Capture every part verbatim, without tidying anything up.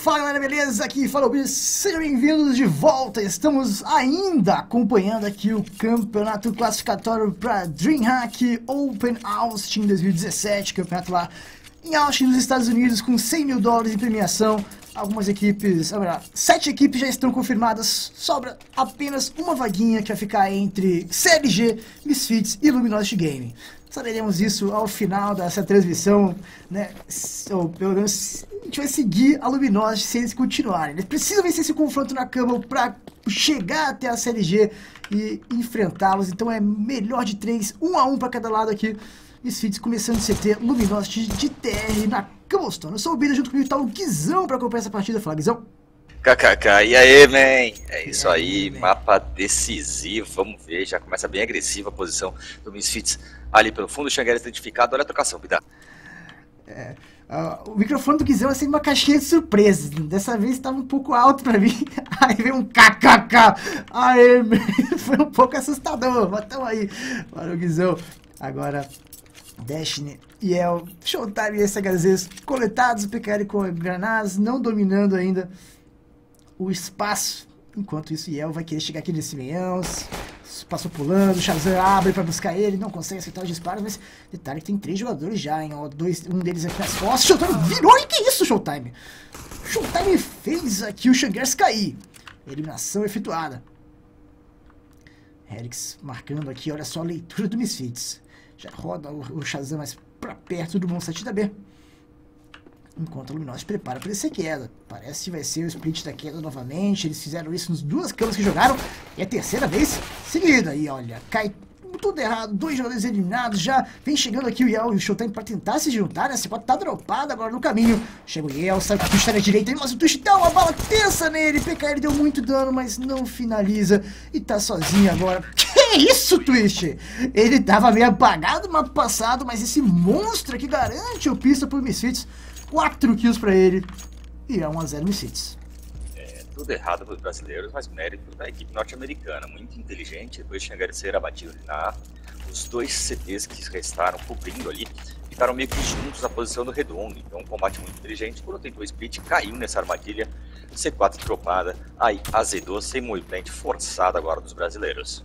Fala galera, beleza? Aqui fala o Bicho, sejam bem-vindos de volta. Estamos ainda acompanhando aqui o campeonato classificatório para DreamHack Open Austin dois mil e dezessete, campeonato lá em Austin, nos Estados Unidos, com cem mil dólares de premiação. Algumas equipes, ou melhor, sete equipes já estão confirmadas, sobra apenas uma vaguinha que vai ficar entre C L G, Misfits e Luminosity Gaming. Saberemos isso ao final dessa transmissão, né? Ou pelo menos a gente vai seguir a Luminosity se eles continuarem. Eles precisam vencer esse confronto na cama para chegar até a C L G e enfrentá-los. Então é melhor de três, um a um para cada lado aqui. Misfits começando de C T, Luminosity de T R na Cobblestone. Eu sou o Bida, junto comigo tá o Guizão para acompanhar essa partida. Fala, Guizão. Kkk, e aí, man? É isso aí, mapa decisivo, vamos ver, já começa bem agressiva a posição do Misfits ali pelo fundo, o Xangueres identificado, olha a trocação, Bida. É, uh, o microfone do Guizão é sempre uma caixinha de surpresas, dessa vez estava um pouco alto pra mim, aí veio um kkk, aí foi um pouco assustador, mas tamo aí, valeu Guizão. Agora, Destiny e El, Showtime e S H Z coletados, P K L com granadas, não dominando ainda o espaço. Enquanto isso, Yel vai querer chegar aqui nesse meião, passou pulando, o Shazam abre pra buscar ele, não consegue acertar os disparos, mas detalhe que tem três jogadores já, hein, ó, dois, um deles aqui nas costas. Showtime virou, e que isso, Showtime? Showtime fez aqui o Xangueres cair. Eliminação efetuada. Helix marcando aqui, olha só a leitura do Misfits. Já roda o, o Shazam mais pra perto do Monstro da B. Enquanto a Luminosity prepara para essa queda. Parece que vai ser o split da queda novamente. Eles fizeram isso nas duas camas que jogaram. E é a terceira vez seguida. E olha, cai tudo errado. Dois jogadores eliminados. Já vem chegando aqui o Yel e o Showtime para tentar se juntar. Essa pode estar dropada agora no caminho. Chega o Yel, sai com o Twitch na direita. Mas o Twitch dá uma bala tensa nele. P K L deu muito dano, mas não finaliza. E tá sozinho agora. Que isso, Twitch? Ele tava meio apagado no mapa passado. Mas esse monstro aqui garante o pista pro Misfits. quatro kills pra ele e é um a zero Misfits. É, tudo errado para os brasileiros, mas mérito da equipe norte-americana, muito inteligente. Depois de Xangueres ser abatido ali na A, os dois C Ts que restaram cobrindo ali ficaram meio que juntos na posição do redondo. Então um combate muito inteligente. Quando tentou o split, caiu nessa armadilha. C quatro dropada, aí azedou sem movimento forçado agora dos brasileiros.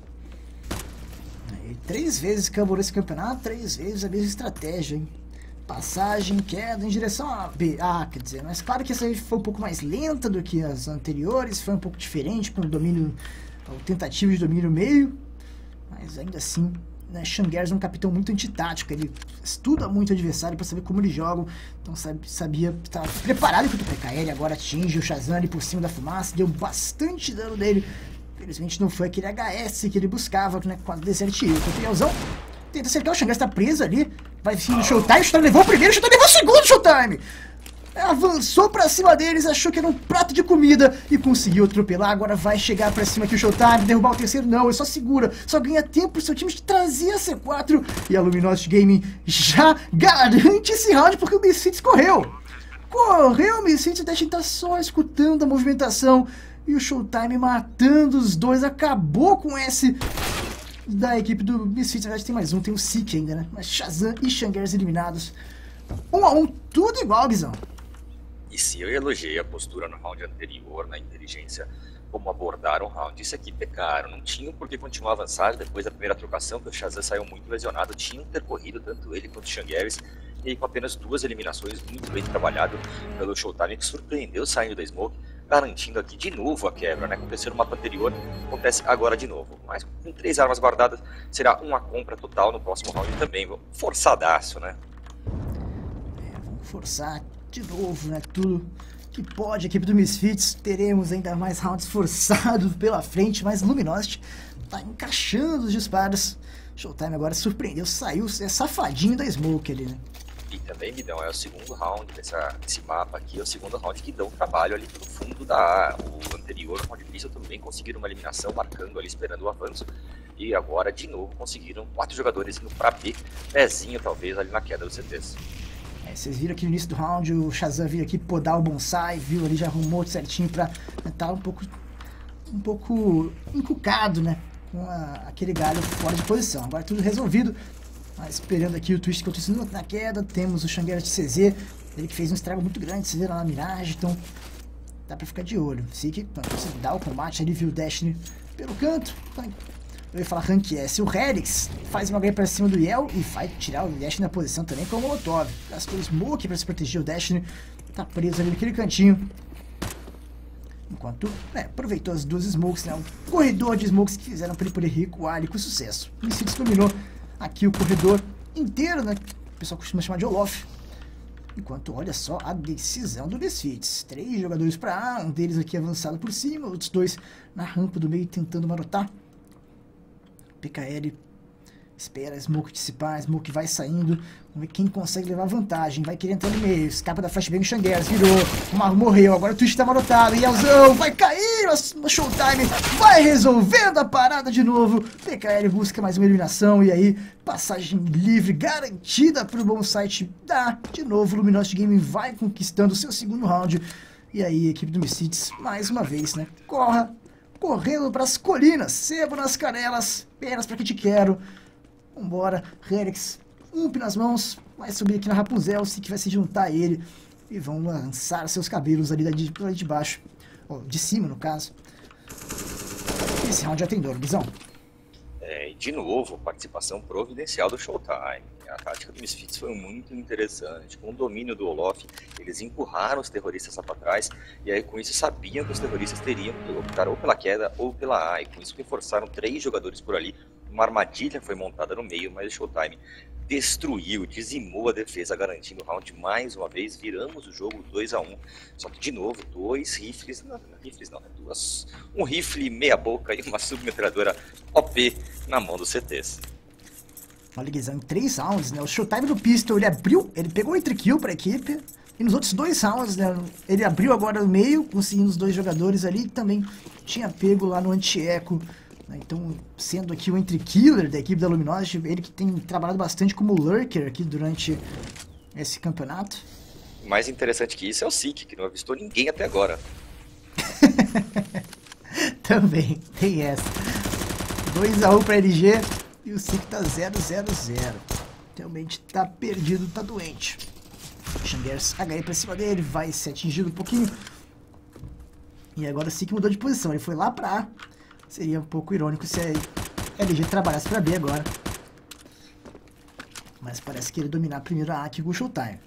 E três vezes acabou esse campeonato, três vezes a mesma estratégia, hein? Passagem, queda em direção a B. Ah, quer dizer, mas claro que essa aí foi um pouco mais lenta do que as anteriores, foi um pouco diferente com o domínio, o tentativo de domínio meio, mas ainda assim, né, Xangueres é um capitão muito antitático, ele estuda muito o adversário para saber como eles jogam, então sabe, sabia, estava preparado para o P K L, agora atinge o Shazam ali por cima da fumaça, deu bastante dano dele, infelizmente não foi aquele H S que ele buscava, né, com a Desert Eagle, o Trielzão tenta acertar, o Xangueres tá preso ali. Vai vir no Showtime, o Showtime levou o primeiro, o Showtime levou o segundo, Showtime! Avançou pra cima deles, achou que era um prato de comida e conseguiu atropelar. Agora vai chegar pra cima aqui o Showtime, derrubar o terceiro, não, ele só segura, só ganha tempo pro seu time de trazer a C quatro. E a Luminosity Gaming já garante esse round porque o Misfits correu. Correu, o Misfits, deixa ele tá só escutando a movimentação. E o Showtime matando os dois, acabou com esse da equipe do Misfits. Na verdade tem mais um, tem o Seek ainda, né? Mas Shazam e Xangueres eliminados. Um a um, tudo igual, Guizão. E se eu elogiei a postura no round anterior, na inteligência, como abordaram o round, isso aqui pecaram. Não tinham por que continuar a avançar depois da primeira trocação, que o Shazam saiu muito lesionado. Tinham percorrido tanto ele quanto o Xangueres. E aí com apenas duas eliminações, muito bem trabalhado pelo Showtime, que surpreendeu saindo da Smoke, garantindo aqui de novo a quebra, né? Aconteceu no mapa anterior, acontece agora de novo. Mas com três armas guardadas, será uma compra total no próximo round também. Forçadaço, né? É, vamos forçar de novo, né? Tudo que pode. A equipe do Misfits, teremos ainda mais rounds forçados pela frente, mas Luminosity tá encaixando os disparos. Showtime agora surpreendeu, saiu, é safadinho da Smoke ali, né? E também, Guidão, é o segundo round dessa, desse mapa aqui, é o segundo round que dão trabalho ali pelo fundo da A. O anterior, o round Pistol, também conseguiram uma eliminação, marcando ali, esperando o avanço. E agora, de novo, conseguiram quatro jogadores indo pra B, pezinho talvez ali na queda dos C Ts. É, vocês viram aqui no início do round, o Shazam veio aqui podar o bonsai, viu ali, já arrumou certinho pra estar um pouco, um pouco encucado, né? Com a, aquele galho fora de posição. Agora tudo resolvido. Mas esperando aqui o Twist continuando na queda. Temos o Xangueres de C Z. Ele que fez um estrago muito grande, C Z lá na miragem. Então dá pra ficar de olho. Sik, você dá o combate ali, viu o Destiny pelo canto. Eu ia falar Rank S. O Helix faz uma ganha pra cima do Yel e vai tirar o Destiny na posição também com o Molotov. Gastou o Smoke pra se proteger. O Destiny tá preso ali naquele cantinho. Enquanto, né, aproveitou as duas smokes, né, um corredor de smokes que fizeram para ele poder recuar ali com sucesso. O Misfits dominou aqui o corredor inteiro, né, o pessoal costuma chamar de Olof. Enquanto, olha só a decisão do Misfits. Três jogadores para A, um deles aqui avançado por cima, outros dois na rampa do meio tentando marotar. P K L espera a smoke dissipar, a smoke vai saindo. Vamos ver quem consegue levar vantagem. Vai querer entrar no meio. Escapa da flashbang, Xangueras virou. O Marro morreu. Agora o Twitch tá marotado. Yelzão vai cair no Showtime. Vai resolvendo a parada de novo. P K L busca mais uma eliminação. E aí, passagem livre garantida pro bom site. Dá de novo. O Luminosity Gaming vai conquistando o seu segundo round. E aí, a equipe do Misfits, mais uma vez, né? Corra. Correndo pras colinas. Sebo nas canelas. Penas pra que te quero. Vambora, Helix, um nas mãos, vai subir aqui na Rapunzel, se que vai se juntar a ele, e vão lançar seus cabelos ali de, de baixo, ou de cima no caso. Esse round já tem dor, Bizão. É, e de novo, participação providencial do Showtime. A tática do Misfits foi muito interessante. Com o domínio do Olof, eles empurraram os terroristas lá para trás, e aí com isso sabiam que os terroristas teriam que optar ou pela queda ou pela A, e com isso reforçaram três jogadores por ali. Uma armadilha foi montada no meio, mas o Showtime destruiu, dizimou a defesa, garantindo o round mais uma vez. Viramos o jogo dois a um. Só que, de novo, dois rifles, não, não rifles não, né? Duas, um rifle meia boca e uma submetralhadora O P na mão dos C Ts. Olha, Guizão, em três rounds, né? O Showtime do Pistol, ele abriu, ele pegou entre kill pra equipe. E nos outros dois rounds, né? Ele abriu agora no meio, conseguindo os dois jogadores ali. E também tinha pego lá no anti-eco. Então, sendo aqui o entry killer da equipe da Luminosity, ele que tem trabalhado bastante como lurker aqui durante esse campeonato. Mais interessante que isso é o Sik, que não avistou ninguém até agora. Também, tem essa. dois a um para L G e o Sik tá zero zero zero. Realmente tá perdido, tá doente. Xangueras H E pra cima dele, vai ser atingido um pouquinho. E agora o Sik mudou de posição, ele foi lá pra A. Seria um pouco irônico se a L G trabalhasse pra B agora. Mas parece que ele dominar primeiro a A aqui com o Showtime.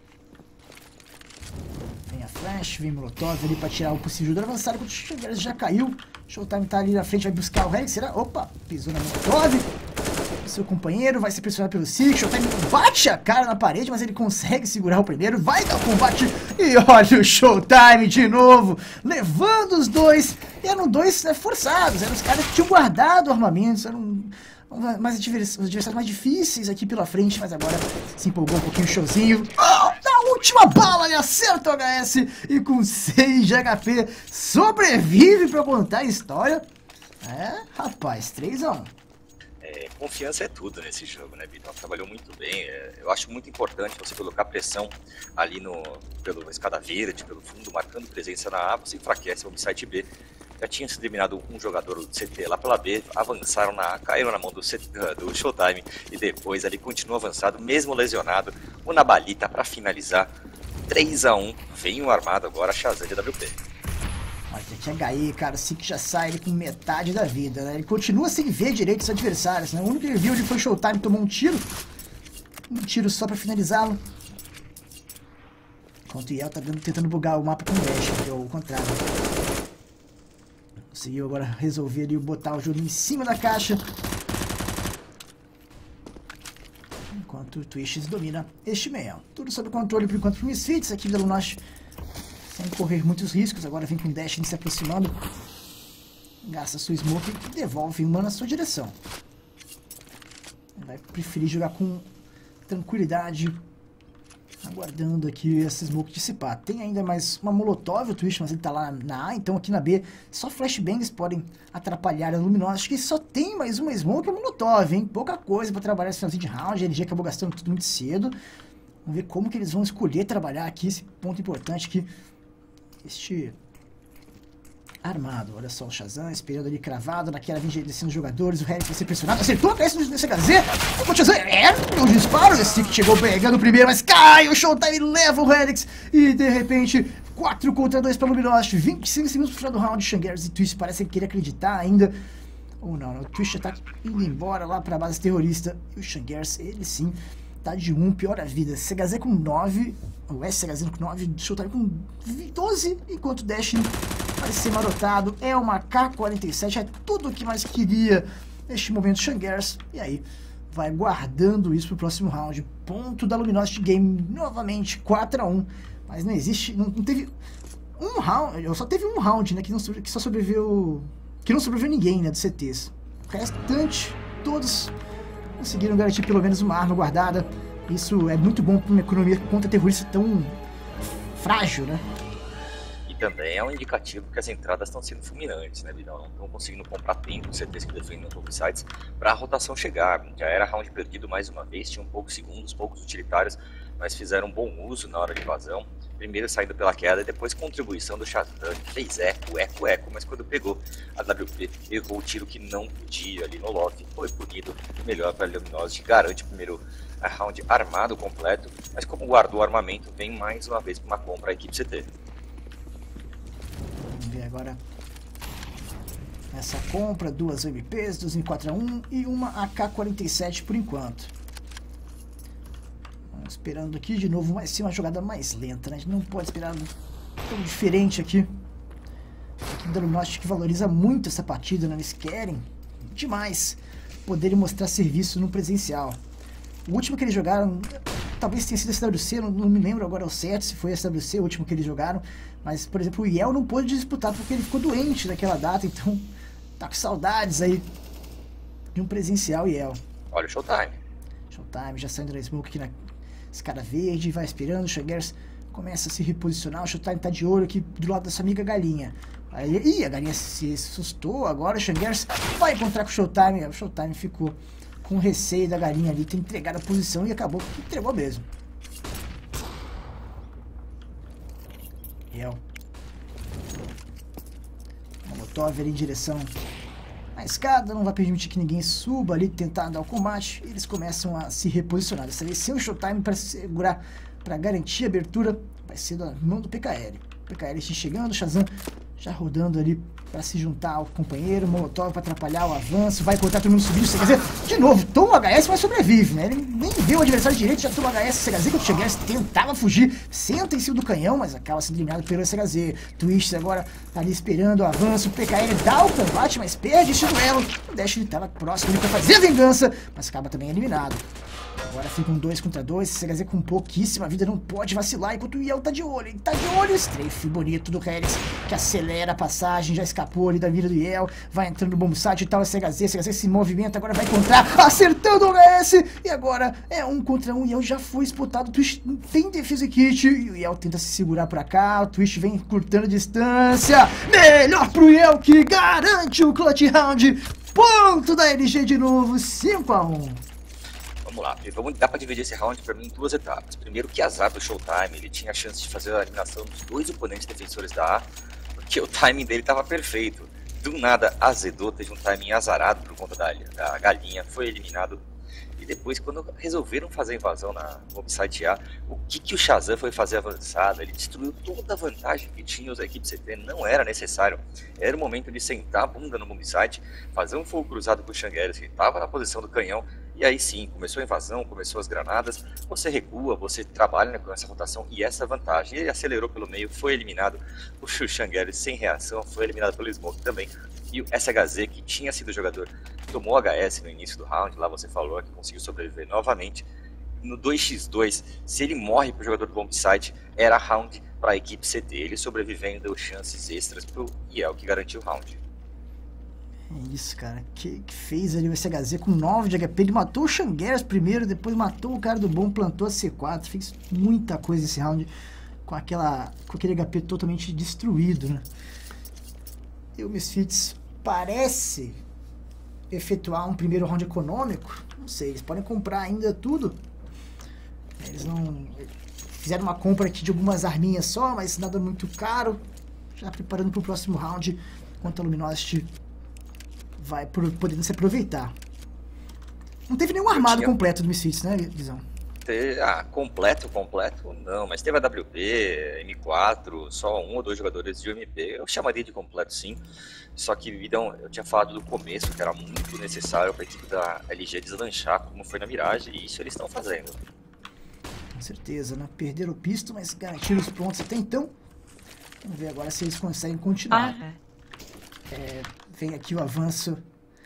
Vem a Flash, vem Molotov ali pra tirar o possível jogador avançado. Quando o Xangueras já caiu. Showtime tá ali na frente, vai buscar o Helix. Será? Opa, pisou na Molotov. Seu companheiro vai ser pressionado pelo Sik. Showtime bate a cara na parede, mas ele consegue segurar o primeiro. Vai dar o combate. E olha o Showtime de novo, levando os dois. E eram dois, né, forçados. Eram os caras que tinham guardado armamentos. Eram mais advers os adversários mais difíceis aqui pela frente. Mas agora se empolgou um pouquinho o Showzinho. Oh, na última bala ele acerta o H S. E com seis de H P sobrevive pra contar a história. É, rapaz, três a um. É, confiança é tudo nesse jogo, né, Vitor? Trabalhou muito bem. É, eu acho muito importante você colocar pressão ali no, pelo escada verde, pelo fundo, marcando presença na A, você enfraquece o site B. Já tinha se eliminado um jogador do C T lá pela B, avançaram na A, caíram na mão do, C T, do Showtime e depois ali continua avançado, mesmo lesionado. O Nabalita para finalizar, três a um, vem o armado agora, Shazam de W P. Olha, aqui H E, cara, o Sik já sai ele com metade da vida, né? Ele continua sem ver direito os adversários, né? O único que ele viu ele foi o Showtime, tomou um tiro. Um tiro só pra finalizá-lo. Enquanto o Yel tá dando, tentando bugar o mapa com o Dash, ou o contrário. Conseguiu agora resolver ali, botar o jogo em cima da caixa. Enquanto o Twitch domina este meio. Tudo sob controle por enquanto pro Misfits, aqui da Luminosity. Sem correr muitos riscos, agora vem com o Dash se aproximando. Gasta sua smoke e devolve uma na sua direção. Ele vai preferir jogar com tranquilidade, aguardando aqui essa smoke dissipar. Tem ainda mais uma Molotov, o Twitch, mas ele tá lá na A, então aqui na B só flashbangs podem atrapalhar a Luminosity. Acho que só tem mais uma smoke e a Molotov, hein? Pouca coisa pra trabalhar esse finalzinho de round, a L G acabou gastando tudo muito cedo. Vamos ver como que eles vão escolher trabalhar aqui, esse ponto importante que este armado. Olha só o Shazam esperando ali cravado naquela vinha descendo os jogadores. O Helix vai ser pressionado. Acertou a cabeça do C H Z. O Shazam é um disparo. Esse que chegou pegando o primeiro, mas cai. O Showtime leva o Helix. E de repente, quatro contra dois para o Luminosity. vinte e cinco segundos pro final do round. Shanghaiers e Twist parecem querer acreditar ainda. Ou não, o Twist já tá indo embora lá para a base terrorista. E o Shanghaiers, ele sim, tá de um, pior a vida. C H Z com nove. O S H Z com nove. Showtime com doze. Enquanto o Dash vai ser marotado. É uma K quarenta e sete. É tudo o que mais queria neste momento Shanghaiers. E aí vai guardando isso pro próximo round. Ponto da Luminosity Game. Novamente quatro a um. Mas não existe. Não, não teve um round. Só teve um round, né? Que, não, que só sobreviveu. Que não sobreviveu ninguém, né? Dos C Ts. O restante, todos conseguiram garantir pelo menos uma arma guardada. Isso é muito bom para uma economia contra-terrorista tão frágil, né? E também é um indicativo que as entradas estão sendo fulminantes, né, Vidal? Não estão conseguindo comprar tempo os C Ts que defendem os websites para a rotação chegar. Já era round perdido mais uma vez, tinham poucos segundos, poucos utilitários, mas fizeram um bom uso na hora de invasão. Primeiro saindo pela queda e depois contribuição do Shazam, que fez eco, eco, eco, mas quando pegou a W P, errou o tiro que não podia ali no loft, foi punido, melhor para a Luminosity, garante o primeiro round armado completo, mas como guardou o armamento, vem mais uma vez para uma compra a equipe C T. Vamos ver agora essa compra, duas M Ps, dois M quatro A um e uma A K quarenta e sete por enquanto. Esperando aqui de novo, vai ser uma jogada mais lenta, né? A gente não pode esperar tão diferente aqui. A equipe da Luminosity que valoriza muito essa partida, né? Eles querem demais poderem mostrar serviço no presencial. O último que eles jogaram, talvez tenha sido S W C, não, não me lembro agora ao certo se foi S W C o último que eles jogaram, mas, por exemplo, o Yel não pôde disputar porque ele ficou doente naquela data, então tá com saudades aí de um presencial Yel. Olha o Showtime. Showtime já saindo da smoke aqui na escada verde, vai esperando, o Shanghaiers começa a se reposicionar, o Showtime tá de olho aqui do lado da sua amiga Galinha. Aí, ih, a Galinha se assustou, agora o Shanghaiers vai encontrar com o Showtime, o Showtime ficou com receio da Galinha ali, ter entregado a posição e acabou que entregou mesmo. Yel. Molotov ali em direção à escada, não vai permitir que ninguém suba ali, tentar dar o combate. Eles começam a se reposicionar. Dessa vez sem o Showtime para segurar, para garantir a abertura, vai ser da mão do P K L. O P K L chegando, o Shazam já rodando ali para se juntar ao companheiro, Molotov para atrapalhar o avanço, vai cortar todo mundo subindo, C H Z, de novo, toma o H S, mas sobrevive, né? Ele nem vê o adversário direito, já toma o H S, C H Z, quando o Shanghaiers tentava fugir, senta em cima do canhão, mas acaba sendo eliminado pelo C H Z. Twist agora tá ali esperando o avanço, o P K L dá o combate, mas perde este duelo. O Dash ele tava próximo ali para fazer a vingança, mas acaba também eliminado. Agora fica um dois contra dois, C H Z com pouquíssima vida, não pode vacilar, enquanto o Yel tá de olho, ele tá de olho, strafe bonito do Helix, que acelera a passagem, já escapou ali da vida do Yel, vai entrando no bombsite e tal, a C H Z, C H Z se movimenta, agora vai encontrar, acertando o H S, e agora é um contra um, o Yel já foi spotado, o Twist tem defesa kit, e o Yel tenta se segurar pra cá, o Twist vem curtando distância, melhor pro Yel que garante o clutch round, ponto da L G de novo, cinco a um. Vamos lá, vamos, dá pra dividir esse round pra mim em duas etapas. Primeiro, que azar do Showtime, ele tinha a chance de fazer a eliminação dos dois oponentes defensores da A, porque o timing dele tava perfeito. Do nada, azedou, teve um timing azarado por conta da, da Galinha, foi eliminado. E depois, quando resolveram fazer a invasão na website A, o que, que o Shazam foi fazer avançada? Ele destruiu toda a vantagem que tinha os equipes C T, não era necessário. Era o momento de sentar a bunda no bombsite, fazer um fogo cruzado com o Shanghaiers, que estava na posição do canhão, e aí sim, começou a invasão, começou as granadas, você recua, você trabalha com essa rotação e essa vantagem. Ele acelerou pelo meio, foi eliminado, o Shanghaiers sem reação, foi eliminado pelo Smoke também. E o S H Z, que tinha sido o jogador, tomou H S no início do round, lá você falou que conseguiu sobreviver novamente. No dois contra dois, se ele morre para o jogador do bombsite, era round para a equipe C T. Ele sobrevivendo deu chances extras para o Yel, que garantiu o round. É isso, cara. Que, que fez ali o S H Z com nove de H P. Ele matou o Shanghaiers primeiro, depois matou o cara do bom, plantou a C quatro. Fez muita coisa esse round com, aquela, com aquele H P totalmente destruído, né? E o Misfits parece efetuar um primeiro round econômico. Não sei, eles podem comprar ainda tudo. Eles não... Fizeram uma compra aqui de algumas arminhas só, mas nada muito caro. já preparando para o próximo round, enquanto a Luminosity vai por, podendo se aproveitar. Não teve nenhum armado tinha... completo do Misfits, né, Guizão? Ah, completo, completo, não, mas teve a W P, M quatro, só um ou dois jogadores de U M P, eu chamaria de completo sim, só que então, eu tinha falado do começo que era muito necessário para a equipe da L G deslanchar como foi na Mirage, e isso eles estão fazendo. Com certeza, né? Perderam o pisto, mas garantiram os pontos até então. Vamos ver agora se eles conseguem continuar. Ah. É, vem aqui o avanço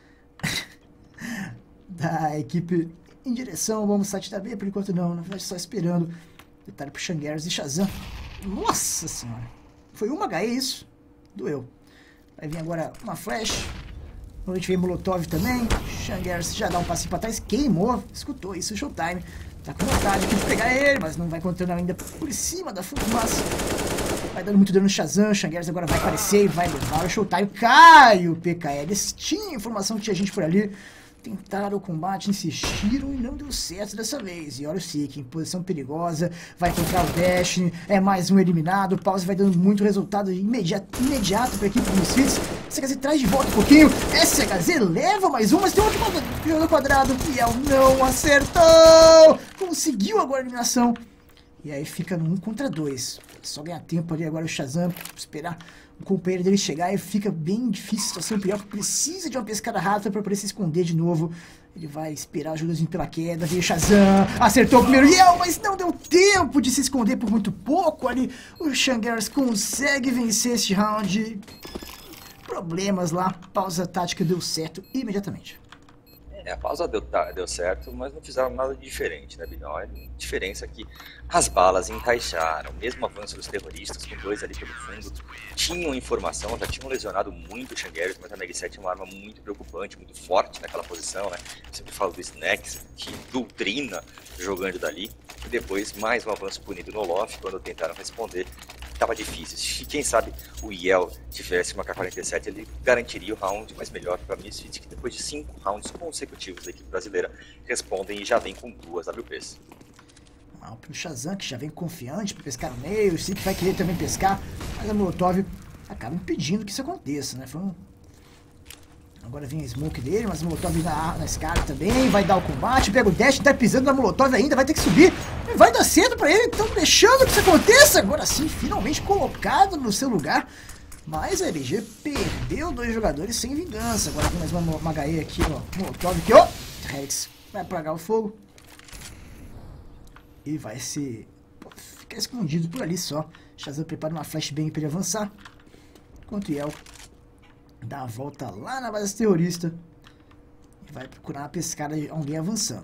da equipe em direção ao bombo site da B, por enquanto não, na verdade só esperando. Detalhe pro Shangares e Shazam. Nossa senhora. Foi uma H E isso? Doeu. Vai vir agora uma flash. A gente vem Molotov também. Shangares já dá um passinho pra trás. Queimou. Escutou isso, o Showtime. Tá com vontade aqui de pegar ele, mas não vai encontrando ainda por cima da fumaça. Vai dando muito dano no Shazam. Shangares agora vai aparecer e vai levar o Showtime. Cai o P K L. Eles tinham informação que tinha gente por ali. Tentaram o combate, insistiram e não deu certo dessa vez. E olha o Seek, em posição perigosa, vai encontrar o Destiny, é mais um eliminado, o pause vai dando muito resultado imediato, imediato para a equipe do Misfits. S H Z traz de volta um pouquinho, S H Z leva mais um, mas tem outro jogador quadrado, e El não acertou! Conseguiu agora a eliminação. E aí fica no um contra dois. Só ganhar tempo ali agora o Shazam, esperar o companheiro dele chegar e fica bem difícil a situação. O Pior precisa de uma pescada rápida para poder se esconder de novo. Ele vai esperar o Judas vir pela queda, veio o Shazam, acertou o primeiro Yell, mas não deu tempo de se esconder por muito pouco ali. O Shangares consegue vencer este round. Problemas lá, pausa tática deu certo imediatamente. É, a pausa deu, deu certo, mas não fizeram nada de diferente, né, Bidão? A diferença é que as balas encaixaram, mesmo avanço dos terroristas, com dois ali pelo fundo, tinham informação, já tinham lesionado muito o Shangares, mas a Mag sete é uma arma muito preocupante, muito forte naquela posição, né? Eu sempre falo do Snacks, que doutrina jogando dali, e depois mais um avanço punido no Olof, quando tentaram responder. Tava difícil. Se quem sabe o Yell tivesse uma K quarenta e sete, ele garantiria o round, mas melhor para a Misfits, que depois de cinco rounds consecutivos da equipe brasileira respondem e já vem com duas W Ps. Ah, o Shazam, que já vem confiante para pescar no meio, o Sik vai querer também pescar, mas a Molotov acaba impedindo que isso aconteça, né? Foi um... Agora vem a smoke dele, mas o Molotov na, na Scar também, vai dar o combate, pega o dash, tá pisando na Molotov ainda, vai ter que subir, vai dar cedo pra ele, então deixando que isso aconteça, agora sim, finalmente colocado no seu lugar, mas a L G perdeu dois jogadores sem vingança, agora tem mais uma, uma H E aqui, ó, Molotov aqui, ó, Rex vai apagar o fogo, e vai se pô, ficar escondido por ali só, Shazam prepara uma flashbang pra ele avançar, enquanto Yell dá a volta lá na base terrorista e vai procurar uma pescada de alguém avançando.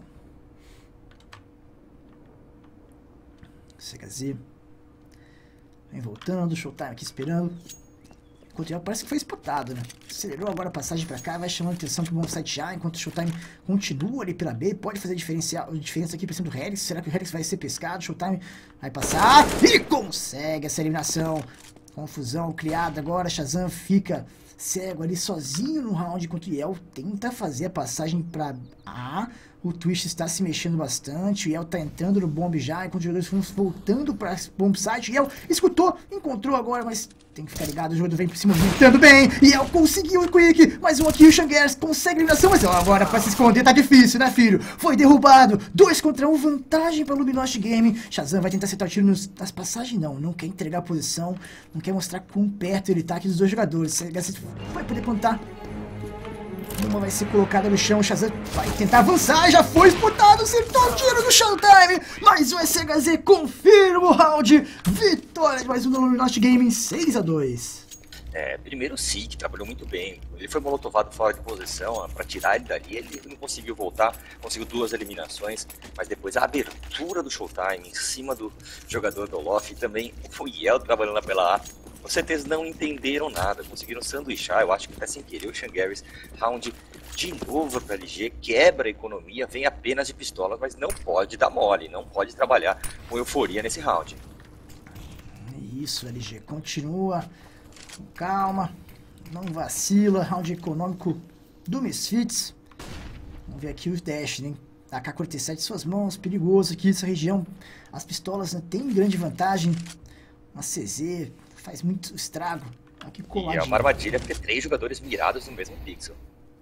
C H Z vem voltando, Showtime aqui esperando. Enquanto ele parece que foi spotado, né? Acelerou agora a passagem pra cá, vai chamando atenção pro bom site já, enquanto o Showtime continua ali pela B, pode fazer diferencial, diferença aqui pra cima do Helix. Será que o Helix vai ser pescado? Showtime vai passar e consegue essa eliminação. Confusão criada agora, Shazam fica cego ali sozinho no round, enquanto o Yell tenta fazer a passagem para A. O Twitch está se mexendo bastante, o Yell tá entrando no bomb já, enquanto os jogadores foram voltando para bomb site. O Yell escutou, encontrou agora, mas tem que ficar ligado, o jogador vem por cima, gritando bem. E Yell conseguiu o Quick, mais um aqui, o Shangares consegue a eliminação, mas agora para se esconder tá difícil, né, filho? Foi derrubado, dois contra um, vantagem para o Luminosity Game. Shazam vai tentar acertar o tiro nos, nas passagens, não, não quer entregar a posição, não quer mostrar quão perto ele tá aqui dos dois jogadores. Vai poder contar. Uma vai ser colocada no chão, o Shazam vai tentar avançar, já foi disputado, acertou o tiro do Showtime, mais um S H Z confirma o round, vitória de mais um do Luminosity Game em seis a dois. É, primeiro o Seek trabalhou muito bem, ele foi molotovado fora de posição, para tirar ele dali, ele não conseguiu voltar, conseguiu duas eliminações, mas depois a abertura do Showtime em cima do jogador do Olof e também o Yell trabalhando pela A. Com certeza não entenderam nada, conseguiram sanduichar, eu acho que até sem querer o Shangares, round de novo para L G, quebra a economia, vem apenas de pistolas, mas não pode dar mole, não pode trabalhar com euforia nesse round. Isso, L G, continua com calma, não vacila, round econômico do Misfits. Vamos ver aqui os dash, né? A K quarenta e sete em suas mãos, perigoso aqui nessa região, as pistolas, né, tem grande vantagem, uma C Z... faz muito estrago. Aqui E coladinho. é uma armadilha porque três jogadores mirados no mesmo pixel.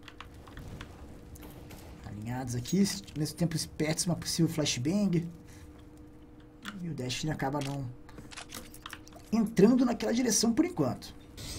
Alinhados aqui, ao mesmo tempo espertos, uma possível flashbang. E o Destiny acaba não entrando naquela direção por enquanto.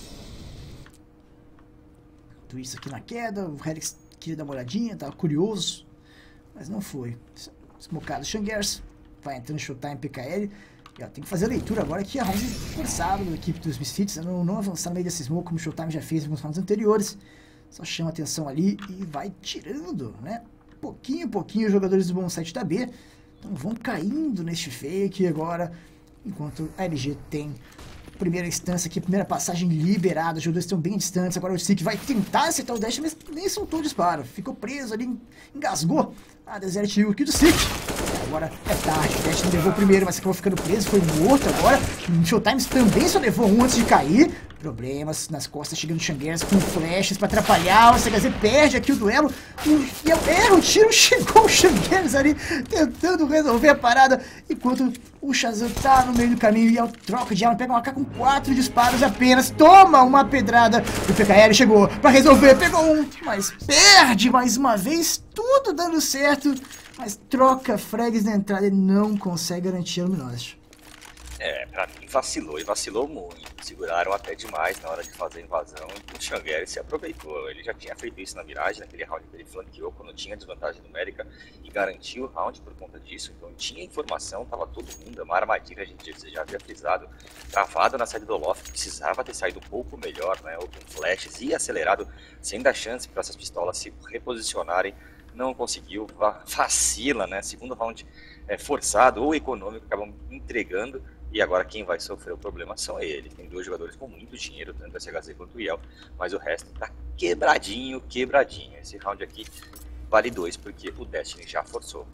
Tudo isso aqui na queda, o Helix queria dar uma olhadinha, tava curioso, mas não foi. Smocado Shangers, vai entrando Showtime P K L. E, ó, tem que fazer a leitura agora que a round forçada da equipe dos Misfits a não, não avançar no meio desse smoke como o Showtime já fez em alguns rounds anteriores. Só chama atenção ali e vai tirando, né? Pouquinho, pouquinho os jogadores do bom site da B. Então vão caindo neste fake agora, enquanto a L G tem primeira instância aqui, primeira passagem liberada, os jogadores estão bem distantes. Agora o Seek vai tentar acertar o dash, mas nem soltou o disparo, ficou preso ali, engasgou a Desert Eagle aqui do Seek. Agora é tarde, o Dash não levou o primeiro, mas acabou ficando preso, foi morto agora. O Showtime também só levou um antes de cair. Problemas nas costas, chegando o Shangers com flashes pra atrapalhar. O C H Z perde aqui o duelo. E erra o tiro, chegou o Shangers ali tentando resolver a parada. Enquanto o Shazam tá no meio do caminho e é o troca de arma. Pega uma A K com quatro disparos apenas. Toma uma pedrada. O P K L chegou pra resolver, pegou um, mas perde mais uma vez. Tudo dando certo, mas troca frags na entrada e não consegue garantir a Luminosity. É, pra mim vacilou e vacilou muito. Seguraram até demais na hora de fazer a invasão e o Shangeri se aproveitou. Ele já tinha feito isso na viragem, naquele round que ele flanqueou quando tinha desvantagem numérica e garantiu o round por conta disso. Então tinha informação, tava todo mundo, uma armadilha, a gente já havia frisado, travado na saída do Olof, precisava ter saído um pouco melhor, né, ou com flashes e acelerado, sem dar chance para essas pistolas se reposicionarem. Não conseguiu, vacila, né, segundo round é, forçado ou econômico, acabam entregando. E agora quem vai sofrer o problema são eles. Tem dois jogadores com muito dinheiro, tanto o S H Z quanto o Yel, mas o resto tá quebradinho, quebradinho. Esse round aqui vale dois, porque o Destiny já forçou.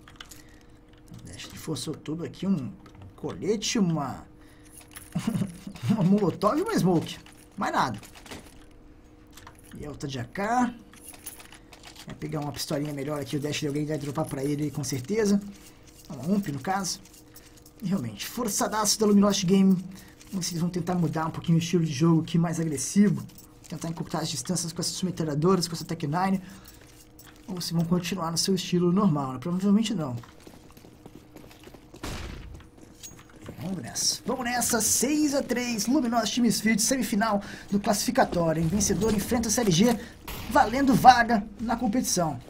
O Destiny forçou tudo aqui, um colete, uma... uma molotov e uma smoke. Mais nada. Yel tá de A K. Vai pegar uma pistolinha melhor aqui, o Destiny alguém vai dropar pra ele com certeza. Uma U M P no caso. E realmente, forçadaço da Luminosity Game. Vamos ver se eles vão tentar mudar um pouquinho o estilo de jogo aqui, mais agressivo. Tentar encurtar as distâncias com essas metralhadoras, com essa Tech nine. Ou se vão continuar no seu estilo normal, né? Provavelmente não. Vamos nessa. Vamos nessa. seis a três. Luminosity Misfits, semifinal do classificatório. Hein? Vencedor enfrenta a C L G, valendo vaga na competição.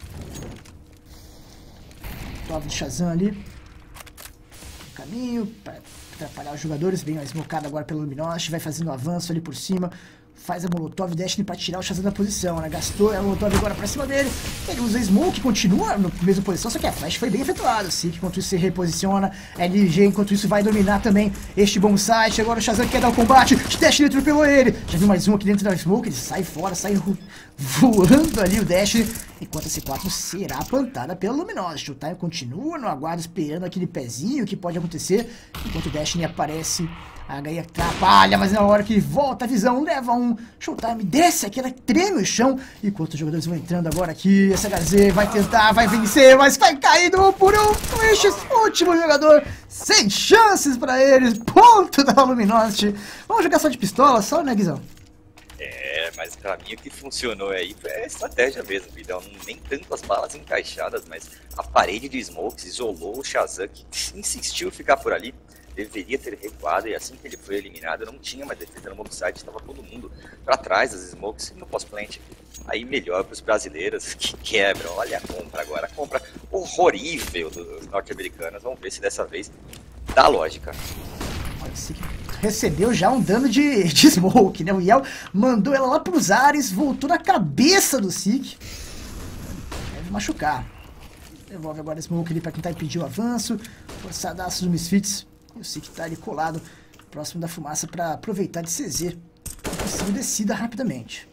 Prova de Shazam ali. Caminho para atrapalhar os jogadores, bem esmocado agora pelo Luminosity, vai fazendo um avanço ali por cima, faz a Molotov Destiny para tirar o Shazam da posição, né? Gastou a Molotov agora para cima dele, ele usa Smoke, continua na mesma posição, só que a Flash foi bem efetuada, Seek enquanto isso se reposiciona, L G enquanto isso vai dominar também este bom site, agora o Shazam quer dar o combate, Destiny atropelou ele, já viu mais um aqui dentro da Smoke, ele sai fora, sai voando ali o Destiny, enquanto a C quatro será plantada pela Luminosity. O Time continua no aguardo esperando aquele pezinho que pode acontecer, enquanto o Destiny aparece, a H I atrapalha, mas na hora que volta a visão, leva um Showtime, desce aqui, ela treme o chão, enquanto os jogadores vão entrando agora aqui, S H Z vai tentar, vai vencer, mas vai caindo um por um, Twitch, último jogador, sem chances pra eles, ponto da Luminosity. Vamos jogar só de pistola, só, né, Guizão? É, mas pra mim o que funcionou aí foi a estratégia mesmo, Vidal. Nem tanto as balas encaixadas, mas a parede de smokes isolou o Shazam, que insistiu em ficar por ali. Deveria ter recuado e assim que ele foi eliminado não tinha mais defesa no mob-site, estava todo mundo pra trás das smokes e no pós-plant. Aí melhor pros brasileiros que quebram. Olha a compra agora, a compra horrível dos norte-americanos. Vamos ver se dessa vez dá lógica. Olha, esse recebeu já um dano de, de smoke, né? O Yel mandou ela lá pros ares, voltou na cabeça do Seek. Deve machucar. Devolve agora a smoke ali pra tentar impedir o avanço. Forçadaço dos Misfits. E o Seek tá ali colado, próximo da fumaça pra aproveitar de C Z. Possível descida rapidamente.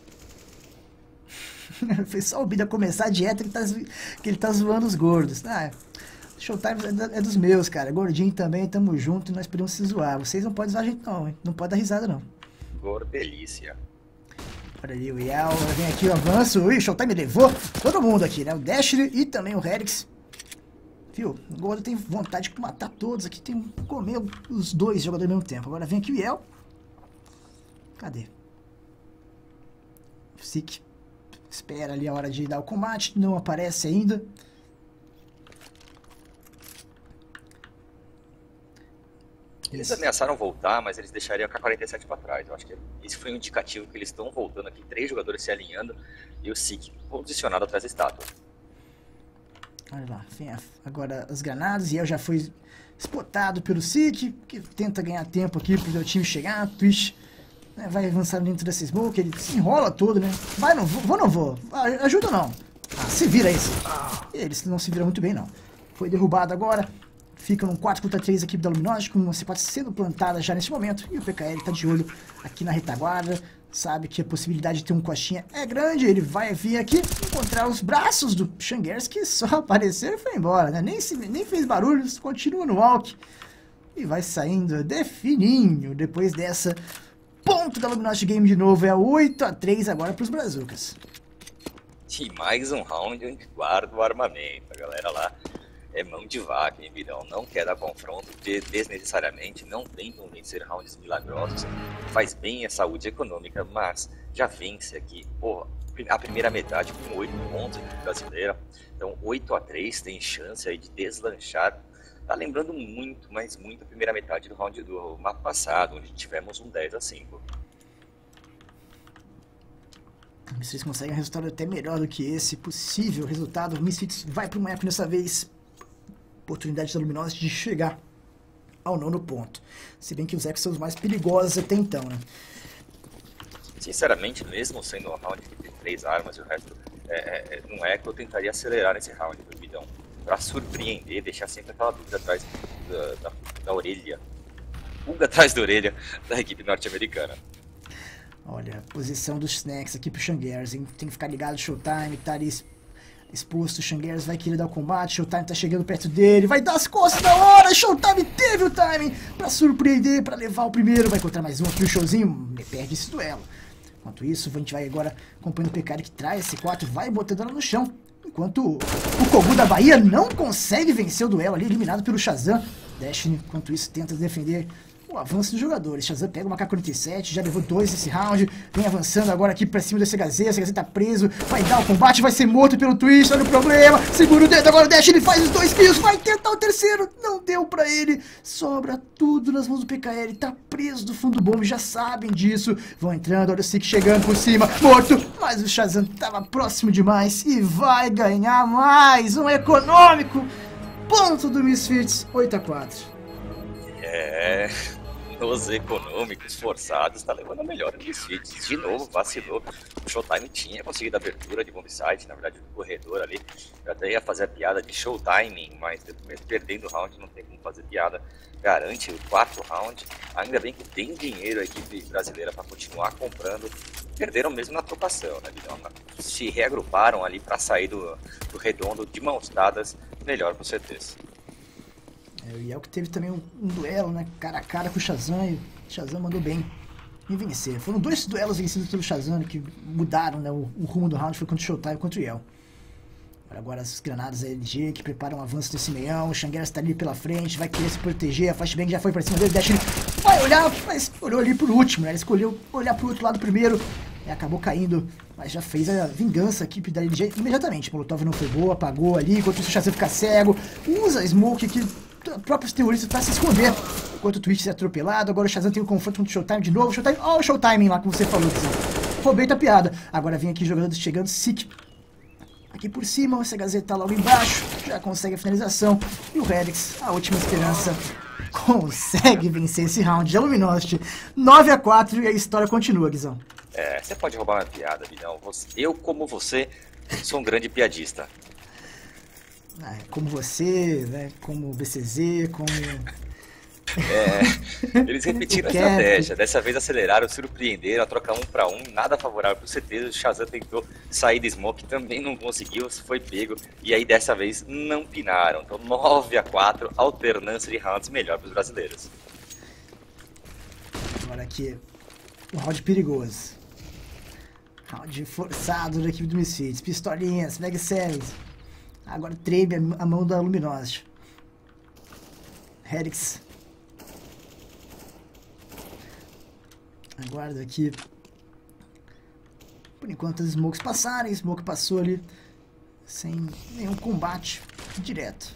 Foi só o Bida começar a dieta que, tá, que ele tá zoando os gordos. Ah, Showtime é dos meus, cara. Gordinho também, tamo junto e nós podemos se zoar. Vocês não podem zoar a gente não, hein? Não pode dar risada não. Gordelícia. Olha ali o Yel, vem aqui o avanço. Ui, o Showtime levou todo mundo aqui, né? O Destiny e também o Helix. Viu? O Gordo tem vontade de matar todos aqui, tem que comer os dois jogadores ao mesmo tempo. Agora vem aqui o Yel. Cadê? Seek espera ali a hora de dar o combate, não aparece ainda. Eles ameaçaram voltar, mas eles deixariam a K quarenta e sete para trás. Eu acho que esse foi um indicativo que eles estão voltando aqui, três jogadores se alinhando e o Seek posicionado atrás da estátua. Olha lá, vem agora as granadas, e eu já fui spotado pelo Seek, que tenta ganhar tempo aqui pro meu time chegar. Twitch, né, vai avançar dentro dessa smoke, ele se enrola todo, né? Vai, não vou, vou não vou, ajuda ou não? Ah, se vira esse. Eles não se viram muito bem, não. Foi derrubado agora. Fica num quatro contra três aqui da Luminosity, com você pode sendo plantada já nesse momento. E o P K L tá de olho aqui na retaguarda. Sabe que a possibilidade de ter um coxinha é grande. Ele vai vir aqui encontrar os braços do Xangers, que só apareceu e foi embora, né? Nem, se, nem fez barulhos, continua no walk. E vai saindo de fininho depois dessa. Ponto da Luminosity Game de novo. É oito a três agora pros Brazucas. E mais um round onde guarda o armamento. A galera lá é mão de vaca, hein, Vidão? Não quer dar confronto desnecessariamente, não tentam vencer rounds milagrosos, faz bem a saúde econômica, mas já vence aqui, pô, a primeira metade com oito pontos de brasileira, então oito a três tem chance aí de deslanchar. Tá lembrando muito, mas muito a primeira metade do round do mapa passado, onde tivemos um dez a cinco. Vocês conseguem um resultado até melhor do que esse possível resultado. O Misfits vai para um eco dessa vez. Oportunidade da Luminosity de chegar ao nono ponto. Se bem que os ecos são os mais perigosos até então, né? Sinceramente, mesmo sendo um round que tem três armas e o resto é, é, um eco, eu tentaria acelerar esse round do Bidão. Pra surpreender, deixar sempre aquela dúvida atrás da, da, da orelha. Pulga atrás da orelha da equipe norte-americana. Olha, a posição dos snacks aqui pro Xangers, hein? Tem que ficar ligado, Showtime tá ali exposto, o Xangers vai querer dar o combate, Showtime tá chegando perto dele, vai dar as costas na hora, Showtime teve o timing pra surpreender, pra levar o primeiro, vai encontrar mais um aqui, o Showzinho, perde esse duelo. Enquanto isso, a gente vai agora acompanhando o P K que traz esse quatro, vai botando ela no chão, enquanto o Kogu da Bahia não consegue vencer o duelo ali, eliminado pelo Shazam. Destiny, enquanto isso, tenta defender o avanço dos jogadores. Shazam pega uma K quarenta e sete, já levou dois nesse round, vem avançando agora aqui pra cima do S H Z, o S H Z tá preso, vai dar o combate, vai ser morto pelo Twitch, olha o problema, segura o dedo, agora o Dash, ele faz os dois kills, vai tentar o terceiro, não deu pra ele, sobra tudo nas mãos do P K L, tá preso do fundo bomb, já sabem disso, vão entrando, olha o Seek chegando por cima, morto, mas o Shazam tava próximo demais e vai ganhar mais um econômico, ponto do Misfits, oito a quatro. É... Nos econômicos forçados, tá levando a melhor do Misfits. De novo, vacilou. O Showtime tinha conseguido a abertura de bombsite, na verdade, do corredor ali. Eu até ia fazer a piada de Showtime, mas perdendo o round não tem como fazer piada. Garante o quarto round. Ainda bem que tem dinheiro a equipe brasileira para continuar comprando. Perderam mesmo na trocação, né? Então, se reagruparam ali para sair do, do redondo de mãos dadas, melhor com certeza. É, o Yelk teve também um, um duelo, né, cara a cara com o Shazam, e o Shazam mandou bem em vencer. Foram dois duelos vencidos pelo Shazam que mudaram, né, o, o rumo do round, foi contra o Showtime e contra o Yel. Agora as granadas da L G que preparam o avanço desse meião, o Xangers tá ali pela frente, vai querer se proteger, a Flashbang já foi pra cima dele, Dash ele vai olhar, mas olhou ali pro último, né, ele escolheu olhar pro outro lado primeiro, e acabou caindo, mas já fez a vingança a equipe da L G imediatamente. Molotov não foi boa, apagou ali, enquanto isso o Shazam fica cego, usa a Smoke que próprios terroristas para se esconder, enquanto o Twitch é atropelado. Agora o Shazam tem um confronto com o Showtime de novo. Showtime, ó, oh, o Showtime lá, como você falou, roubei a piada. Agora vem aqui jogadores chegando, Seek aqui por cima, o S H Z tá logo embaixo, já consegue a finalização. E o Helix, a última esperança, consegue vencer esse round. A Luminosity, nove a quatro, e a história continua, Guizão. É, você pode roubar uma piada, Vidão. Eu, como você, sou um grande piadista. Como você, né? Como o B C Z, como... É, eles repetiram a estratégia, dessa vez aceleraram, surpreenderam, a troca um para um, nada favorável para o C T, o Shazam tentou sair de Smoke, também não conseguiu, foi pego, e aí dessa vez não pinaram, então nove a quatro, alternância de rounds melhor para os brasileiros. Agora aqui, um round perigoso, round forçado da equipe do Misfits, pistolinhas, Mega Series. Agora treme a mão da Luminosity. Helix. Aguardo aqui. Por enquanto as smokes passarem. Smoke passou ali sem nenhum combate direto.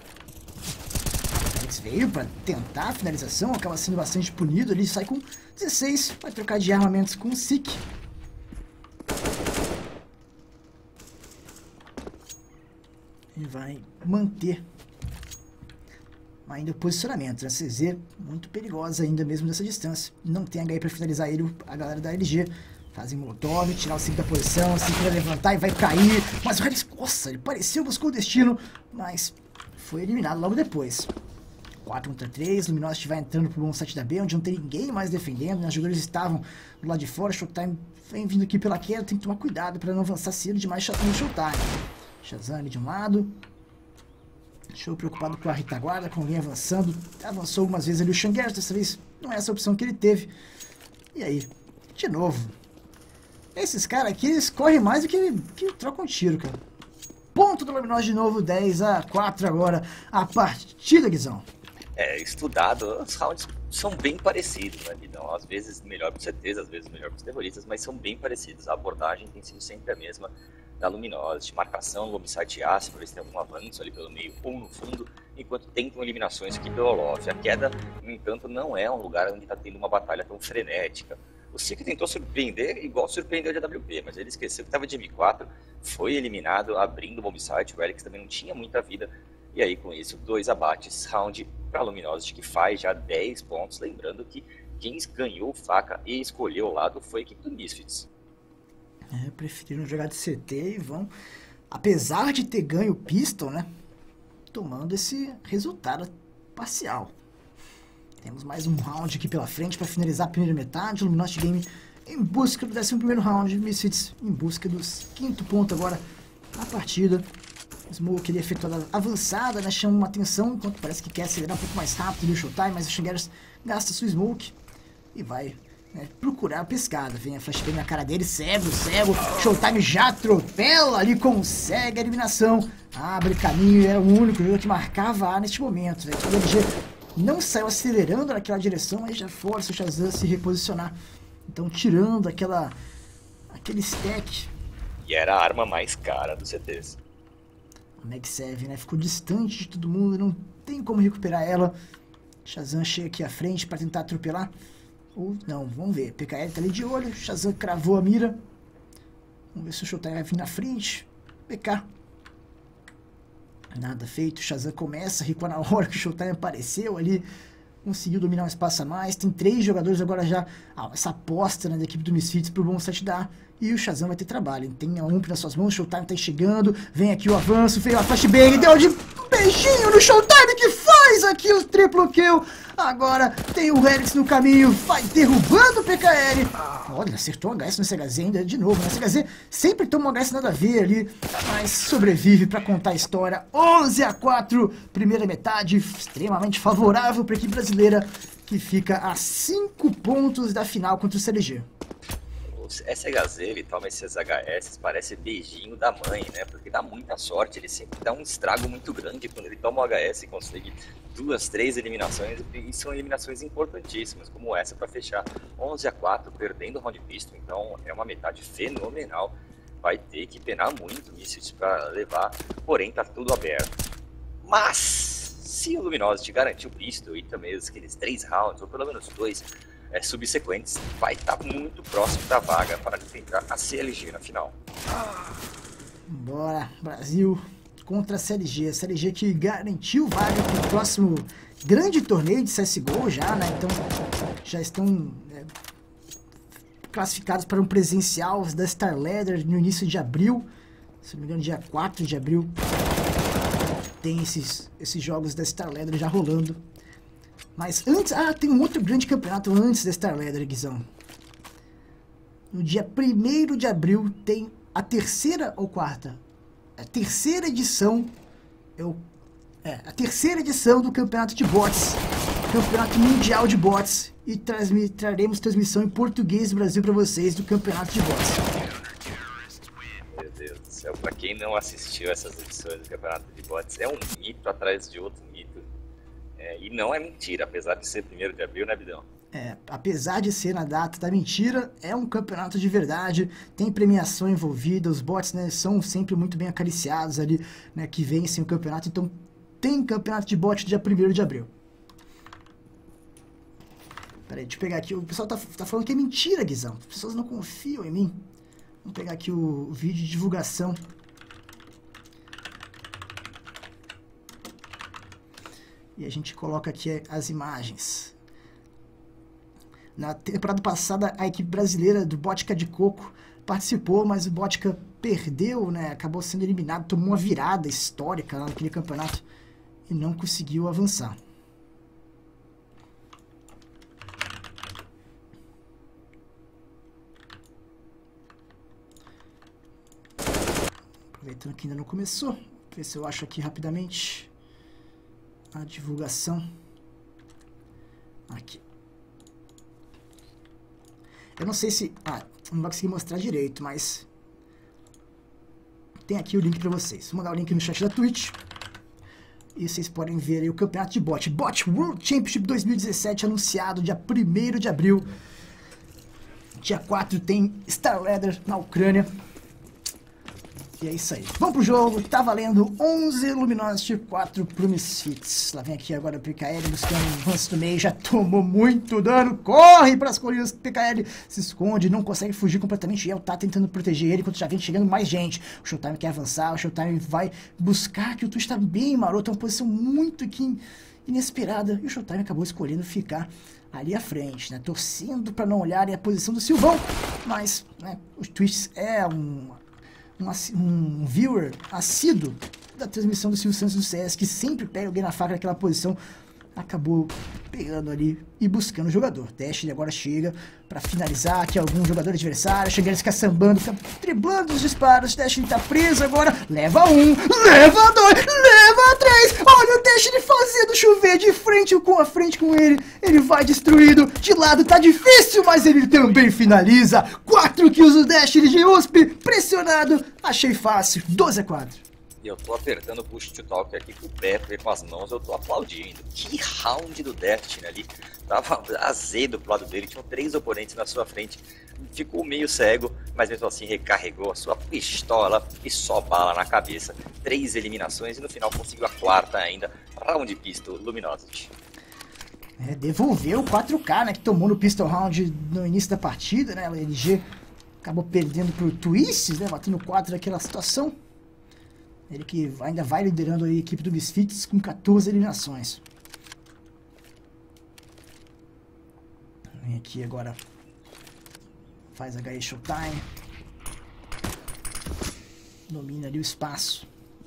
Alex veio para tentar a finalização, acaba sendo bastante punido ali, sai com dezesseis, vai trocar de armamentos com o Sik. E vai manter ainda o posicionamento. A C Z muito perigosa ainda mesmo dessa distância. Não tem H I para finalizar ele, a galera da L G. Fazem molotov, tirar o Sik da posição, o Sik vai levantar e vai cair. Mas o Helix, nossa, ele pareceu, buscou o destino, mas foi eliminado logo depois. quatro contra três, Luminosity vai entrando pro bom site da B, onde não tem ninguém mais defendendo, né? Os jogadores estavam do lado de fora, Showtime vem vindo aqui pela queda, tem que tomar cuidado para não avançar cedo demais no Showtime. Shazam ali de um lado, Show preocupado com a retaguarda, com alguém avançando, avançou algumas vezes ali o Shanguers, dessa vez não é essa a opção que ele teve. E aí, de novo, esses caras aqui, eles correm mais do que, que trocam tiro, cara. Ponto do Luminosity de novo, dez a quatro agora, a partida, Guizão. É, estudado, os rounds são bem parecidos, né, Guidão? Às vezes melhor para os C Ts, às vezes melhor para os terroristas, mas são bem parecidos. A abordagem tem sido sempre a mesma da Luminosity. Marcação, lobsite aço, para eles terem algum avanço ali pelo meio ou no fundo, enquanto tentam eliminações aqui pelo Olof. A queda, no entanto, não é um lugar onde está tendo uma batalha tão frenética. O Sik tentou surpreender, igual surpreendeu de A W P, mas ele esqueceu que estava de M quatro, foi eliminado, abrindo o bombsite. O Helix também não tinha muita vida. E aí, com isso, dois abates, round para a Luminosity, que faz já dez pontos. Lembrando que quem ganhou faca e escolheu o lado foi a equipe do Misfits. É, preferiram jogar de C T e vão, apesar de ter ganho o Pistol, né, tomando esse resultado parcial. Temos mais um round aqui pela frente para finalizar a primeira metade. Luminosity Game em busca do décimo primeiro round. Misfits em busca do quinto ponto agora na partida. Smoke ali efetuada avançada, né, chama uma atenção, enquanto parece que quer acelerar um pouco mais rápido o Showtime, mas o Shanguers gasta sua Smoke e vai, né, procurar a pescada. Vem a flashbang na cara dele, cego, cego, Showtime já atropela ali, consegue a eliminação, abre caminho, era o único jogador que marcava A neste momento. Né? O L G não saiu acelerando naquela direção, mas já força o Shazam a se reposicionar, então tirando aquela, aquele stack. E era a arma mais cara dos C Ts. A Mag sete, né, ficou distante de todo mundo, não tem como recuperar ela. Shazam chega aqui à frente para tentar atropelar. Ou não, vamos ver. P K L tá ali de olho, Shazam cravou a mira. Vamos ver se o Showtime vai vir na frente. P K. Nada feito, Shazam começa a recuar na hora que o Showtime apareceu ali. Conseguiu dominar um espaço a mais. Tem três jogadores agora já. Ah, essa aposta, né, da equipe do Misfits pro bom set dar. E o Shazam vai ter trabalho. Ele tem a U M P nas suas mãos. O Showtime tá chegando. Vem aqui o avanço. Veio a flashbang. Deu de beijinho no Showtime que faz aqui o triplo kill. Agora tem o Helix no caminho. Vai derrubando o P K L. Olha, acertou o H S no C H Z ainda de novo. No C H Z sempre toma um H S nada a ver ali. Mas sobrevive para contar a história. onze a quatro. Primeira metade extremamente favorável para a equipe brasileira, que fica a cinco pontos da final contra o C L G. S H Z, ele toma esses H S, parece beijinho da mãe, né? Porque dá muita sorte, ele sempre dá um estrago muito grande quando ele toma o H S e consegue duas, três eliminações, e são eliminações importantíssimas, como essa para fechar onze a quatro, perdendo o round pistol. Então é uma metade fenomenal, vai ter que penar muito isso para levar, porém tá tudo aberto. Mas se o Luminosity garantir o pistol e também aqueles três rounds, ou pelo menos dois, É, subsequentes, vai estar tá muito próximo da vaga para enfrentar a C L G na final. Bora, Brasil contra a C L G. A C L G que garantiu vaga para o próximo grande torneio de C S G O já, né? Então já estão é, classificados para um presencial da Star Ladder no início de abril. Se não me engano, dia quatro de abril. Tem esses, esses jogos da Star Ladder já rolando. Mas antes... Ah, tem um outro grande campeonato antes da Star Ladder, Guizão. No dia primeiro de abril tem a terceira ou quarta? A terceira edição... Eu, é, a terceira edição do campeonato de bots. Campeonato mundial de bots. E transmi, traremos transmissão em português do Brasil para vocês do campeonato de bots. Meu Deus do céu, para quem não assistiu essas edições do campeonato de bots, é um mito atrás de outro mito. É, e não é mentira, apesar de ser primeiro de abril, né, Bidão? É, apesar de ser na data da mentira, é um campeonato de verdade, tem premiação envolvida, os bots, né, são sempre muito bem acariciados ali, né, que vencem o campeonato, então tem campeonato de bot dia primeiro de abril. Peraí, deixa eu pegar aqui, o pessoal tá, tá falando que é mentira, Guizão, as pessoas não confiam em mim. Vamos pegar aqui o, o vídeo de divulgação. E a gente coloca aqui as imagens. Na temporada passada, a equipe brasileira do Botica de Coco participou, mas o Botica perdeu, né? Acabou sendo eliminado, tomou uma virada histórica lá naquele campeonato e não conseguiu avançar. Aproveitando que ainda não começou, vou ver se eu acho aqui rapidamente a divulgação. Aqui. Eu não sei se... Ah, não vai conseguir mostrar direito, mas... Tem aqui o link pra vocês. Vou mandar o link no chat da Twitch. E vocês podem ver aí o campeonato de bot. Bot World Championship dois mil e dezessete anunciado dia primeiro de abril. Dia quatro tem Star Leather na Ucrânia. E é isso aí. Vamos pro jogo. Tá valendo onze Luminosity, quatro pro Misfits. Lá vem aqui agora o P K L buscando um avanço do meio. Já tomou muito dano. Corre pras colinas. P K L se esconde. Não consegue fugir completamente. E ele tá tentando proteger ele enquanto já vem chegando mais gente. O Showtime quer avançar. O Showtime vai buscar. Que o Twitch tá bem maroto. É uma posição muito aqui inesperada. E o Showtime acabou escolhendo ficar ali à frente, né? Torcendo pra não olharem a posição do Silvão. Mas, né? O Twitch é um... Um, um viewer assíduo da transmissão do Silvio Santos do C S, que sempre pega alguém na faca naquela posição, acabou pegando ali e buscando o jogador. Dash agora chega para finalizar aqui algum jogador adversário, chegando a ficar sambando, fica driblando os disparos. Dash tá preso agora, leva um, leva dois, leva três. Olha o Dash fazendo chover de frente com a frente com ele. Ele vai destruído, de lado tá difícil, mas ele também finaliza. quatro kills do Dash de U S P, pressionado, achei fácil, doze a quatro. E eu tô apertando o push to talk aqui com o pé, porque com as mãos eu tô aplaudindo. Que round do Destiny ali. Tava azedo pro lado dele, tinham três oponentes na sua frente. Ficou meio cego, mas mesmo assim recarregou a sua pistola e só bala na cabeça. Três eliminações e no final conseguiu a quarta ainda. Round Pistol Luminosity. É, devolveu o quatro K, né, que tomou no Pistol Round no início da partida, né? O L G acabou perdendo pro Twists, né? Batendo quatro naquela situação. Ele que ainda vai liderando a equipe do Misfits com quatorze eliminações. Vem aqui agora. Faz H E Showtime. Domina ali o espaço.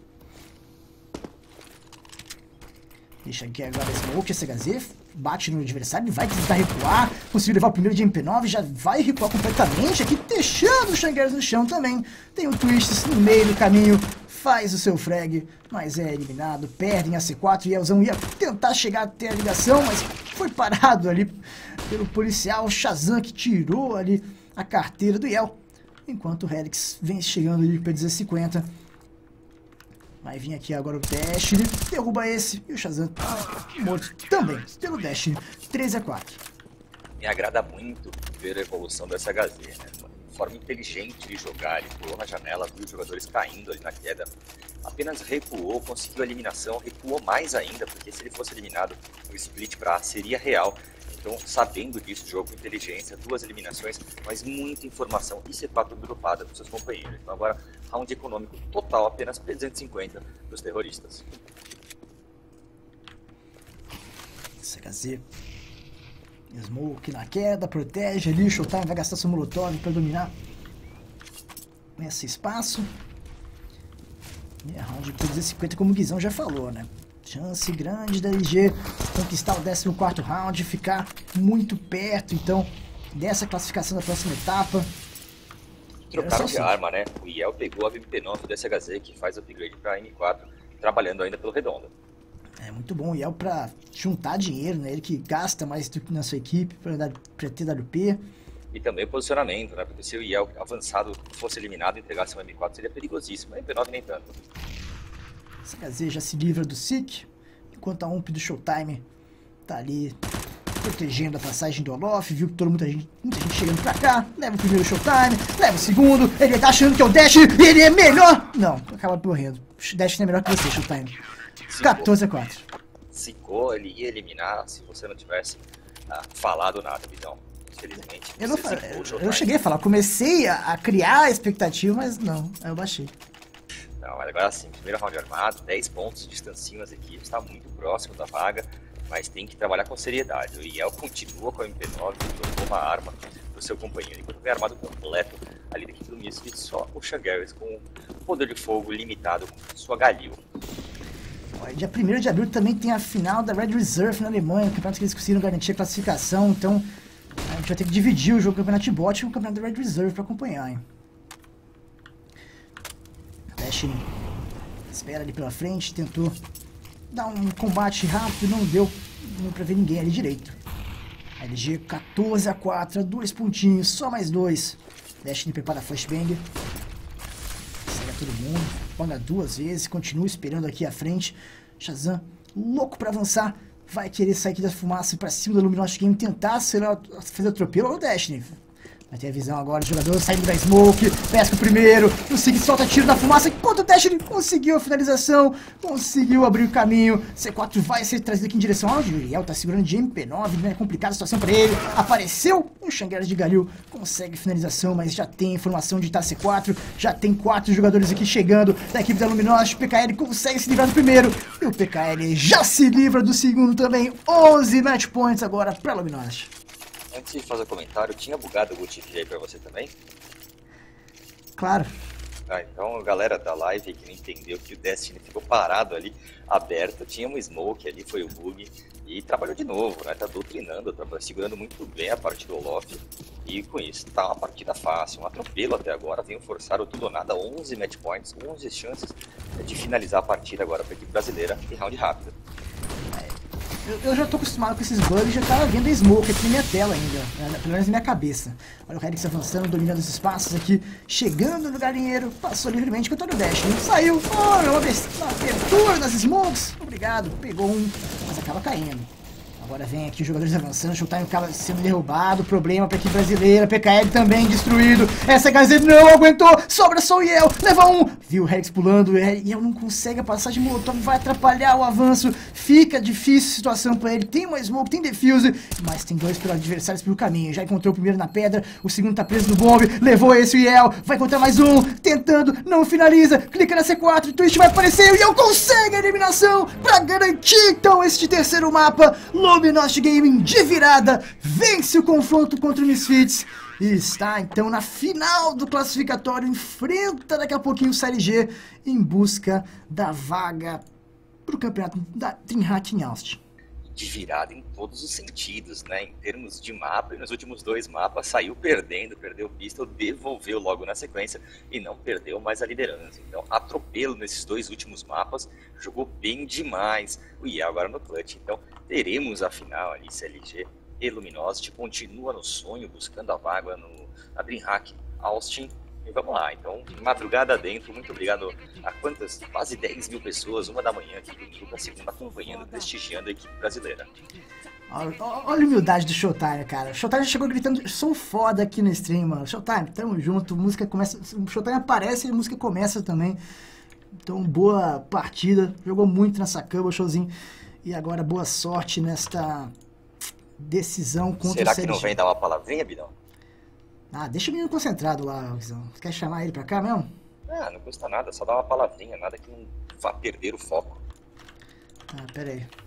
Deixa aqui agora a Smoke, esse H Z. Bate no adversário, vai tentar recuar. Conseguiu levar o primeiro de M P nove, já vai recuar completamente aqui, deixando o Xangueiros no chão também. Tem o Twists no meio do caminho. Faz o seu frag, mas é eliminado. Perdem a C quatro. E Elzão ia tentar chegar até a ligação, mas foi parado ali pelo policial Shazam, que tirou ali a carteira do Yel. Enquanto o Helix vem chegando ali para cinquenta. Vai vir aqui agora o Dash, derruba esse. E o Shazam morto também pelo Dash. treze a quatro. Me agrada muito ver a evolução dessa H Z, né? Forma inteligente de jogar, ele pulou na janela, viu os jogadores caindo ali na queda, apenas recuou, conseguiu a eliminação, recuou mais ainda, porque se ele fosse eliminado, o split para A seria real. Então, sabendo disso, jogo com inteligência, duas eliminações, mas muita informação e C quatro dropada para seus companheiros. Então agora, round econômico total, apenas trezentos e cinquenta para os terroristas. C H Z. Smoke na queda, protege ali, o Showtime vai gastar seu molotov para dominar esse espaço. E a round por trezentos e cinquenta, como o Guizão já falou, né? Chance grande da L G conquistar o décimo quarto round, ficar muito perto, então, dessa classificação da próxima etapa. Trocaram de arma, né? O Yel pegou a M P nove do S H Z, que faz upgrade para M quatro, trabalhando ainda pelo Redondo. É muito bom o Yel pra juntar dinheiro, né? Ele que gasta mais do que na sua equipe pra T W P. E também o posicionamento, né? Porque se o Yel avançado fosse eliminado e entregasse uma M quatro seria perigosíssimo. A M P nove nem tanto. C H Z já se livra do Seek, enquanto a U M P do Showtime tá ali protegendo a passagem do Olof, viu que toda muita gente, muita gente chegando pra cá, leva o primeiro Showtime, leva o segundo, ele tá achando que é o Dash, ele é melhor! Não, acaba morrendo. O Dash é melhor que você, Showtime. quatorze a quatro. Zicou, ele ia eliminar se você não tivesse ah, falado nada, Vidão. Infelizmente. Eu, não, eu, eu cheguei a falar, comecei a, a criar a expectativa, mas não, aí eu baixei. Não, mas agora sim, primeiro round armado, dez pontos, distanciam as equipes, está muito próximo da vaga, mas tem que trabalhar com seriedade. O Yel continua com a M P nove, trocou uma arma pro seu companheiro, enquanto vem armado completo ali da equipe do Misfit, só o Shangarys com poder de fogo limitado com sua Galil. Dia primeiro de abril também tem a final da Red Reserve na Alemanha, o campeonato que eles conseguiram garantir a classificação, então a gente vai ter que dividir o jogo do campeonato de bot com o campeonato da Red Reserve para acompanhar, hein. Dash espera ali pela frente, tentou dar um combate rápido, não deu, não deu pra ver ninguém ali direito. L G quatorze a quatro, dois pontinhos, só mais dois. Dash prepara a flashbang. Segue todo mundo, paga duas vezes, continua esperando aqui à frente. Shazam, louco pra avançar, vai querer sair aqui da fumaça pra cima do Luminosity Game, tentar fazer atropelo ao Destiny. Vai ter a visão agora, o jogador saindo da smoke, pesca o primeiro, o Sig solta tiro da fumaça, enquanto o Destiny conseguiu a finalização, conseguiu abrir o caminho. C quatro vai ser trazido aqui em direção ao Uriel, tá segurando de M P nove, não é complicada a situação pra ele. Apareceu o Shangarys de Galil, consegue finalização, mas já tem informação de tá C quatro, já tem quatro jogadores aqui chegando da equipe da Luminosity. O P K L consegue se livrar do primeiro, e o P K L já se livra do segundo também. onze match points agora pra Luminosity. Antes de fazer o comentário, tinha bugado o G T V aí pra você também? Claro. Ah, então, galera da live que não entendeu que o Destiny ficou parado ali, aberto, tinha um smoke ali, foi o bug, e trabalhou de novo, né? Tá doutrinando, tá segurando muito bem a parte do Olof, e com isso tá uma partida fácil, um atropelo até agora, venho forçar o tudo ou nada, onze match points, onze chances de finalizar a partida agora pra equipe brasileira em round rápido. Eu, eu já tô acostumado com esses bugs, já tava vendo a smoke aqui na minha tela ainda, né? Pelo menos na minha cabeça. Olha o Helix avançando, dominando os espaços aqui, chegando no galinheiro, passou livremente com todo o dash, hein? Saiu, oh, uma, uma abertura das smokes, obrigado, pegou um, mas acaba caindo. Agora vem aqui os jogadores avançando, o Showtime acaba sendo derrubado, problema pra equipe brasileira, P K L também destruído, essa H Z não aguentou, sobra só o Yel, leva um, viu o Helix pulando, o Yel não consegue a passagem, Molotov vai atrapalhar o avanço, fica difícil a situação pra ele, tem uma smoke, tem defuse, mas tem dois pelos adversários pelo caminho, já encontrou o primeiro na pedra, o segundo tá preso no bombe, levou esse o Yel, vai encontrar mais um, tentando, não finaliza, clica na C quatro, Twitch vai aparecer, o Yel consegue a eliminação pra garantir então este terceiro mapa. Luminosity Gaming de virada vence o confronto contra o Misfits e está então na final do classificatório, enfrenta daqui a pouquinho o Série G em busca da vaga para o campeonato da DreamHack em Austin. De virada em todos os sentidos, né? Em termos de mapa, e nos últimos dois mapas saiu perdendo, perdeu pistol, devolveu logo na sequência e não perdeu mais a liderança. Então, atropelo nesses dois últimos mapas, jogou bem demais o Yel agora no clutch. Então, teremos a final ali, C L G e Luminosity, continua no sonho, buscando a vaga no, na DreamHack Austin. E vamos lá, então, madrugada dentro, muito obrigado a quantas? Quase dez mil pessoas, uma da manhã aqui comigo na segunda, acompanhando, prestigiando a equipe brasileira. Olha, olha a humildade do Showtime, cara. O Showtime já chegou gritando, sou foda aqui no stream, mano. Showtime, tamo junto, música começa, o Showtime aparece e a música começa também. Então, boa partida, jogou muito nessa cama, showzinho. E agora, boa sorte nesta decisão contra Será o C L G. Será que não vem dar uma palavrinha, Bidão? Ah, deixa o menino concentrado lá, Guizão. Você quer chamar ele pra cá mesmo? Ah, não custa nada, só dá uma palavrinha, nada que não vá perder o foco. Ah, pera aí.